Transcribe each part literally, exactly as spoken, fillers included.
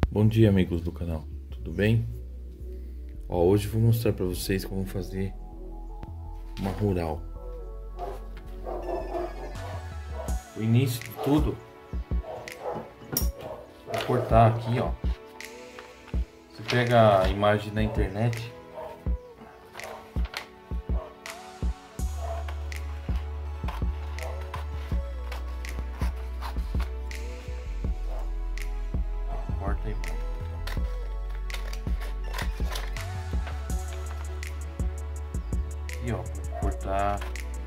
Bom dia, amigos do canal, tudo bem? Ó, hoje eu vou mostrar para vocês como fazer uma rural. O início de tudo, vou cortar aqui, ó. Você pega a imagem na internet, corta aí. Aqui, ó, vou cortar.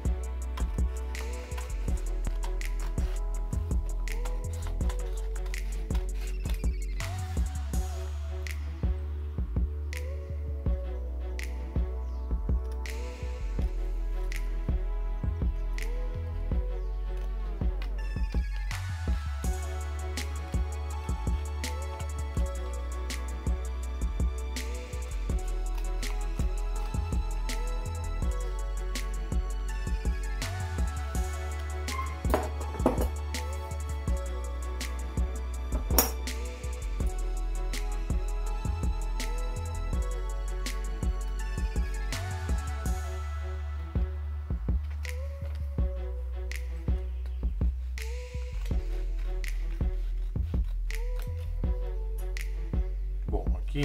Bom, aqui,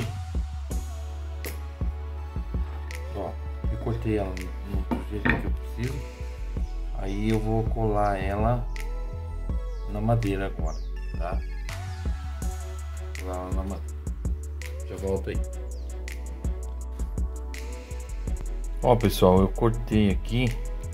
ó, eu cortei ela no, no jeito que eu preciso. Aí eu vou colar ela na madeira agora, tá? Colar ela na madeira. Já volto aí. Ó, pessoal, eu cortei aqui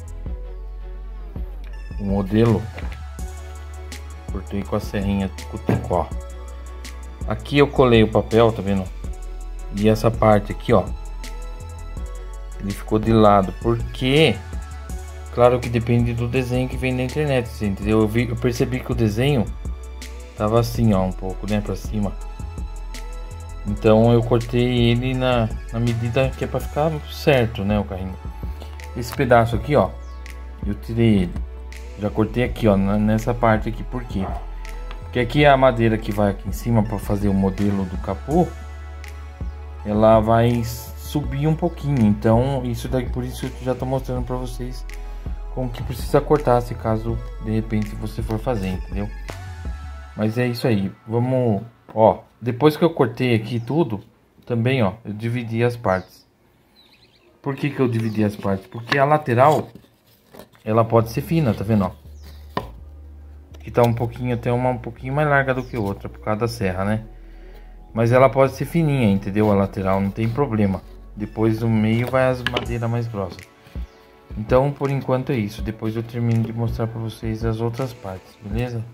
o modelo. Cortei com a serrinha tico-tico, ó. Aqui eu colei o papel, tá vendo? E essa parte aqui, ó, ele ficou de lado, porque claro que depende do desenho que vem na internet, assim, entendeu? Eu, vi, eu percebi que o desenho tava assim, ó, um pouco, né, pra cima. Então eu cortei ele na, na medida que é pra ficar certo, né, o carrinho. Esse pedaço aqui, ó, eu tirei ele. Já cortei aqui, ó, nessa parte aqui, por quê? Porque aqui a madeira que vai aqui em cima para fazer o modelo do capô, ela vai subir um pouquinho. Então isso daqui, por isso eu já tô mostrando para vocês como que precisa cortar, se caso de repente você for fazer, entendeu? Mas é isso aí. Vamos, ó, depois que eu cortei aqui tudo, também, ó, eu dividi as partes. Por que que eu dividi as partes? Porque a lateral, ela pode ser fina, tá vendo, ó? Que tá um pouquinho, até uma um pouquinho mais larga do que outra, por causa da serra, né? Mas ela pode ser fininha, entendeu? A lateral, não tem problema. Depois do meio vai as madeiras mais grossas. Então, por enquanto é isso. Depois eu termino de mostrar pra vocês as outras partes, beleza?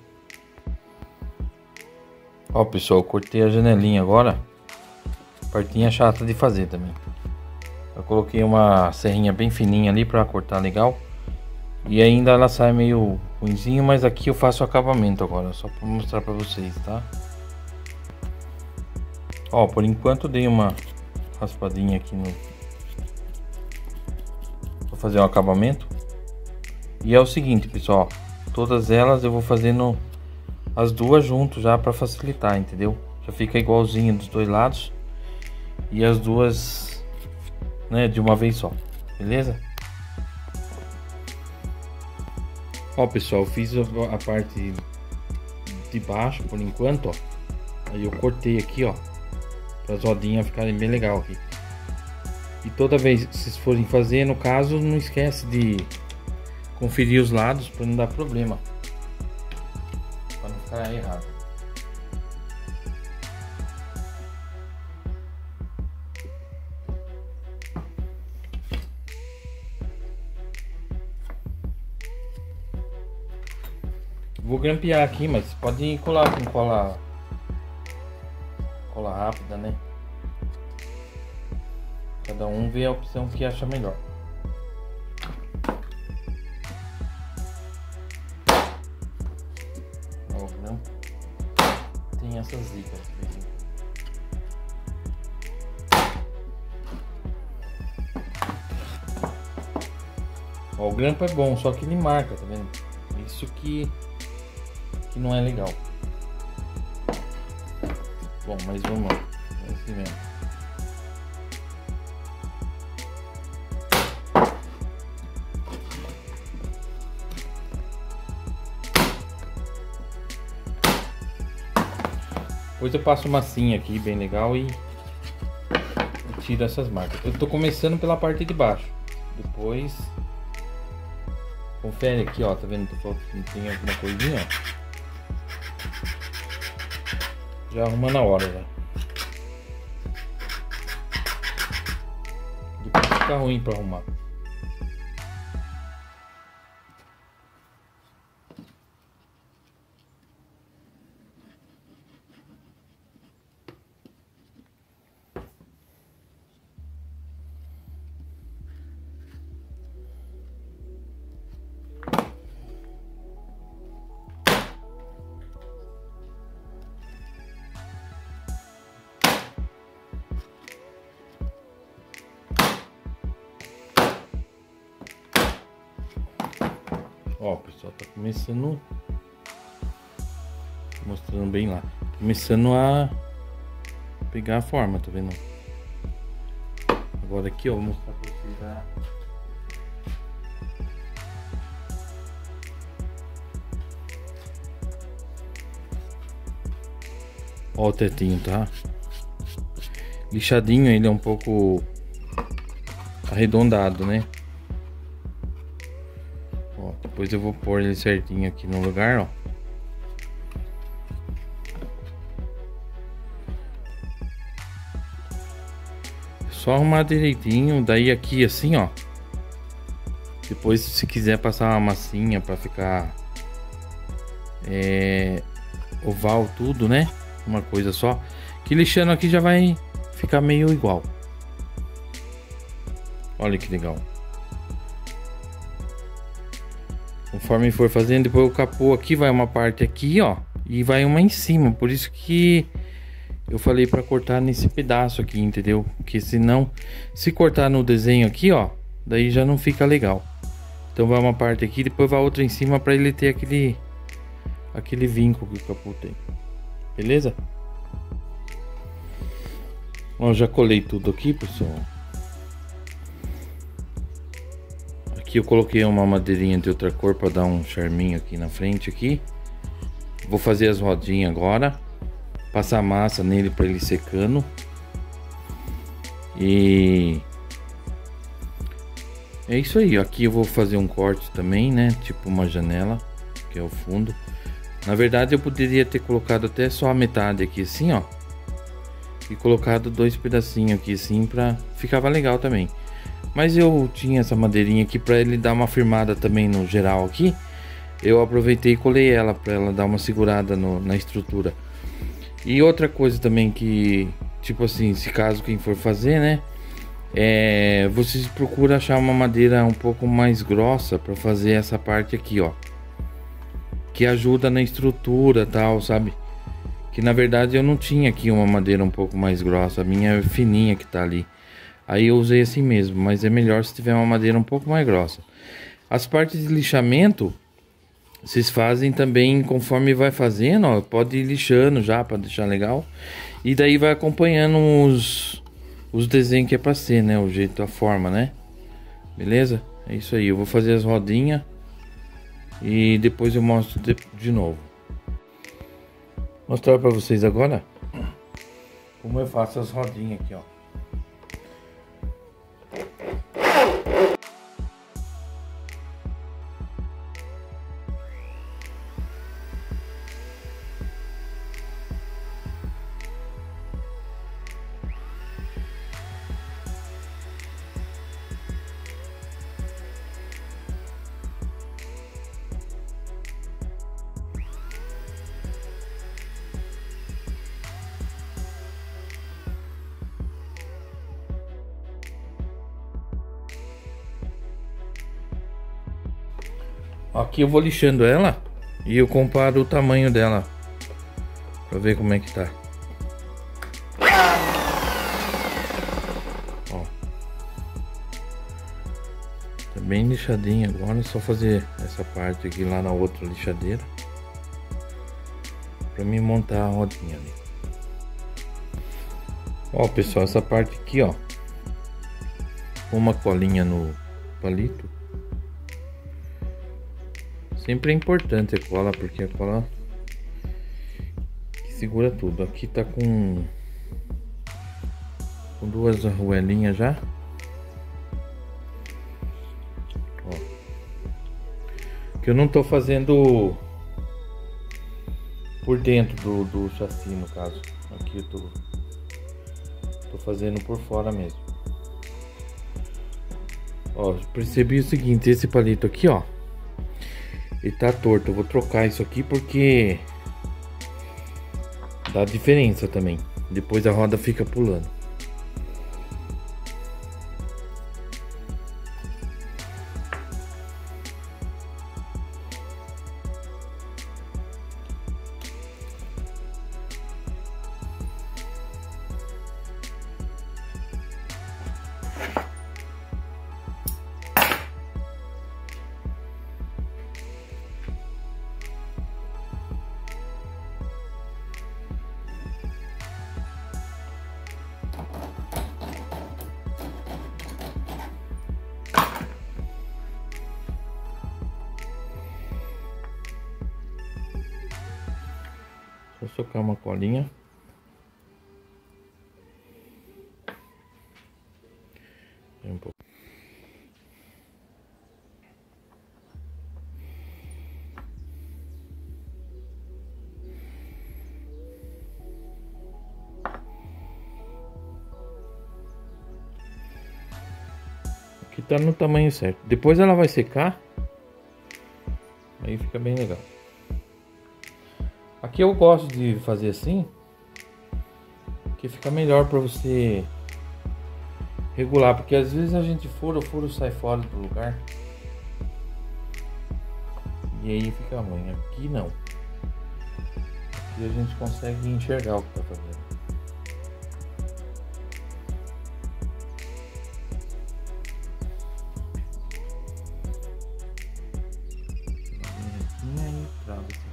Ó, pessoal, eu cortei a janelinha agora. Partinha chata de fazer também. Eu coloquei uma serrinha bem fininha ali pra cortar legal. E ainda ela sai meio ruinzinho, mas aqui eu faço o acabamento agora, só para mostrar para vocês, tá? Ó, por enquanto dei uma raspadinha aqui no... Vou fazer o acabamento. E é o seguinte, pessoal, todas elas eu vou fazendo as duas juntos já para facilitar, entendeu? Já fica igualzinho dos dois lados. E as duas, né, de uma vez só, beleza? Ó, pessoal, eu fiz a, a parte de baixo por enquanto, ó. Aí eu cortei aqui, ó, para as rodinhas ficarem bem legal aqui. E toda vez que vocês forem fazer, no caso, não esquece de conferir os lados para não dar problema, para não ficar errado. Vou grampear aqui, mas pode colar com cola cola rápida, né? Cada um vê a opção que acha melhor. Ó, o grampo tem essas zicas. Ó, o grampo é bom, só que ele marca, tá vendo? Isso que que não é legal. Bom, mas vamos lá. É assim mesmo. Depois eu passo massinha aqui, bem legal, e, e tiro essas marcas. Eu tô começando pela parte de baixo. Depois... Confere aqui, ó. Tá vendo? Tem alguma coisinha, ó. Já arruma na hora, já. Depois fica ruim pra arrumar. Ó, pessoal, tá começando, mostrando bem lá, começando a pegar a forma, tá vendo? Agora aqui, ó, vou mostrar pra vocês a... Ó o tetinho, tá? Lixadinho, ele é um pouco arredondado, né? Ó, depois eu vou pôr ele certinho aqui no lugar, ó. Só arrumar direitinho, daí aqui assim, ó. Depois, se quiser passar uma massinha pra ficar é, oval tudo, né? Uma coisa só. Que lixando aqui já vai ficar meio igual. Olha que legal. Conforme for fazendo, depois o capô aqui vai uma parte aqui, ó, e vai uma em cima. Por isso que eu falei para cortar nesse pedaço aqui, entendeu? Porque senão, se cortar no desenho aqui, ó, daí já não fica legal. Então vai uma parte aqui, depois vai outra em cima para ele ter aquele aquele vinco que o capô tem. Beleza? Ó, já colei tudo aqui, pessoal. Aqui eu coloquei uma madeirinha de outra cor para dar um charminho aqui na frente aqui. Vou fazer as rodinhas agora. Passar massa nele para ele secando. E é isso aí. Aqui eu vou fazer um corte também, né? Tipo uma janela, que é o fundo. Na verdade eu poderia ter colocado até só a metade aqui assim, ó. E colocado dois pedacinhos aqui assim, pra... ficava legal também. Mas eu tinha essa madeirinha aqui para ele dar uma firmada também no geral aqui. Eu aproveitei e colei ela para ela dar uma segurada no, na estrutura. E outra coisa também que, tipo assim, se caso quem for fazer, né, é, vocês procuram achar uma madeira um pouco mais grossa para fazer essa parte aqui, ó, que ajuda na estrutura, tal, sabe? Que na verdade eu não tinha aqui uma madeira um pouco mais grossa, a minha é fininha que tá ali. Aí eu usei assim mesmo, mas é melhor se tiver uma madeira um pouco mais grossa. As partes de lixamento vocês fazem também conforme vai fazendo, ó, pode ir lixando já para deixar legal. E daí vai acompanhando os, os desenhos que é para ser, né? O jeito, a forma, né? Beleza? É isso aí, eu vou fazer as rodinhas e depois eu mostro de, de novo. Vou mostrar para vocês agora como eu faço as rodinhas aqui, ó. Aqui eu vou lixando ela e eu comparo o tamanho dela pra ver como é que tá. Ó, tá bem lixadinho agora, é só fazer essa parte aqui lá na outra lixadeira pra mim montar a rodinha ali. Ó, pessoal, essa parte aqui, ó, uma colinha no palito. Sempre é importante a cola, porque a cola que segura tudo. Aqui tá com, com duas arruelinhas já. Ó, que eu não tô fazendo por dentro do, do chassi, no caso. Aqui eu tô, tô fazendo por fora mesmo. Ó, percebi o seguinte, esse palito aqui, ó, ele tá torto. Eu vou trocar isso aqui porque dá diferença também. Depois a roda fica pulando. Vou socar uma colinha. Um pouco. Aqui tá no tamanho certo. Depois ela vai secar. Aí fica bem legal. Aqui eu gosto de fazer assim, que fica melhor para você regular, porque às vezes a gente fura, o furo sai fora do lugar e aí fica ruim. Aqui não. Aqui a gente consegue enxergar o que tá fazendo. E aí, trava assim.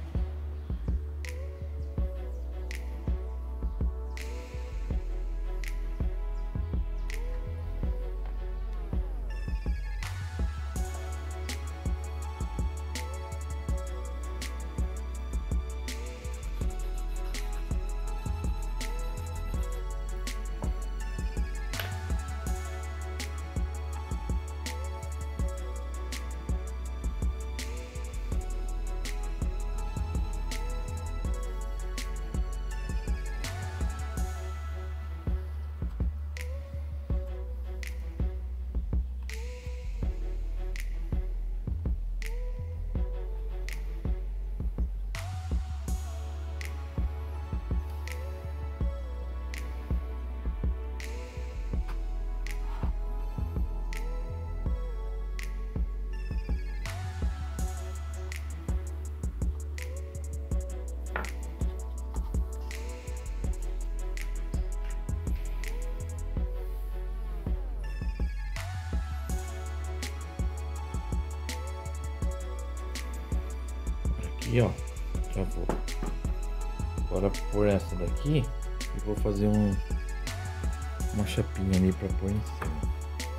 Aqui, ó, já vou agora por essa daqui e vou fazer um uma chapinha ali para pôr em cima.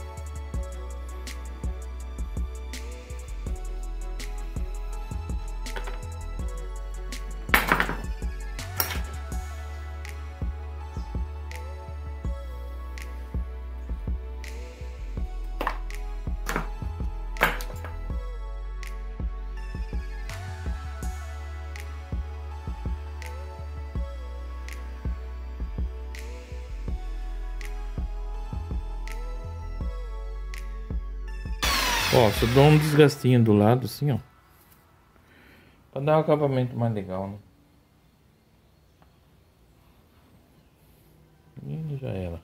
Ó, só dou um desgastinho do lado assim, ó, pra dar um acabamento mais legal, né? E já era.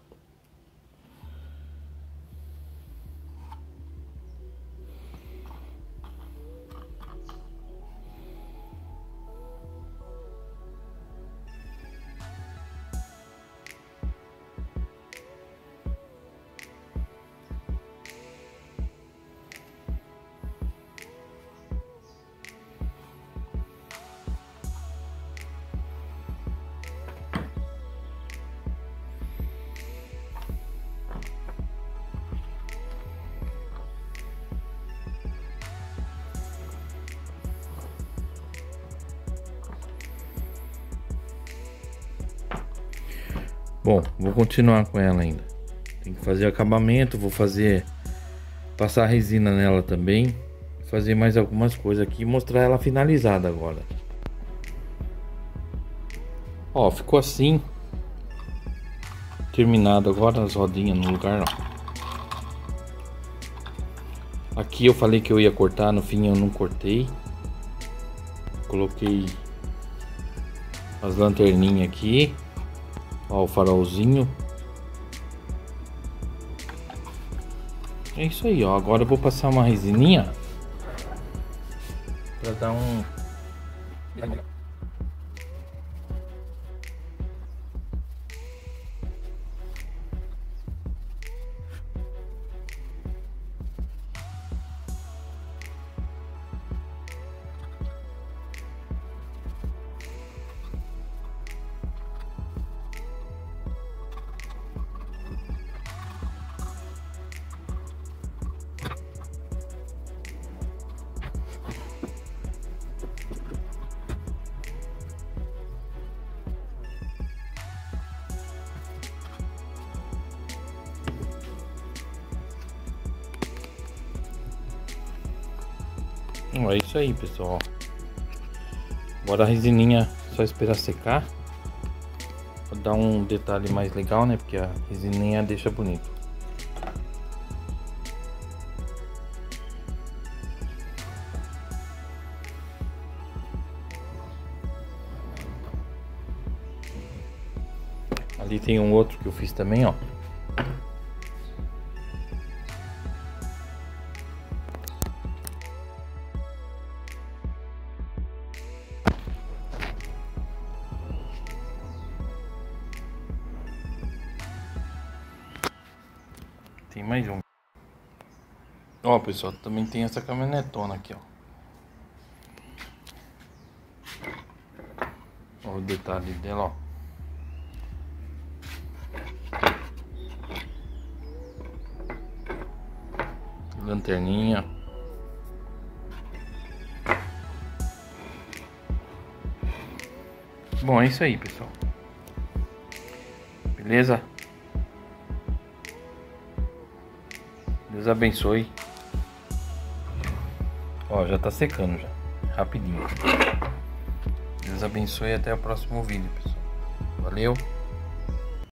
Bom, vou continuar com ela ainda. Tem que fazer acabamento, vou fazer passar resina nela também, fazer mais algumas coisas aqui e mostrar ela finalizada agora. Ó, ficou assim, terminado agora as rodinhas no lugar, ó. Aqui eu falei que eu ia cortar, no fim eu não cortei. Coloquei as lanterninhas aqui. Ó, o farolzinho. É isso aí, ó. Agora eu vou passar uma resininha pra dar um... É isso aí, pessoal. Agora a resininha, só esperar secar. Pra dar um detalhe mais legal, né? Porque a resininha deixa bonito. Ali tem um outro que eu fiz também, ó. Tem mais um. Ó, pessoal, também tem essa caminhonetona aqui, ó. Ó o detalhe dela, ó. Lanterninha. Bom, é isso aí, pessoal. Beleza? Deus abençoe. Ó, já tá secando já. Rapidinho. Deus abençoe e até o próximo vídeo, pessoal. Valeu.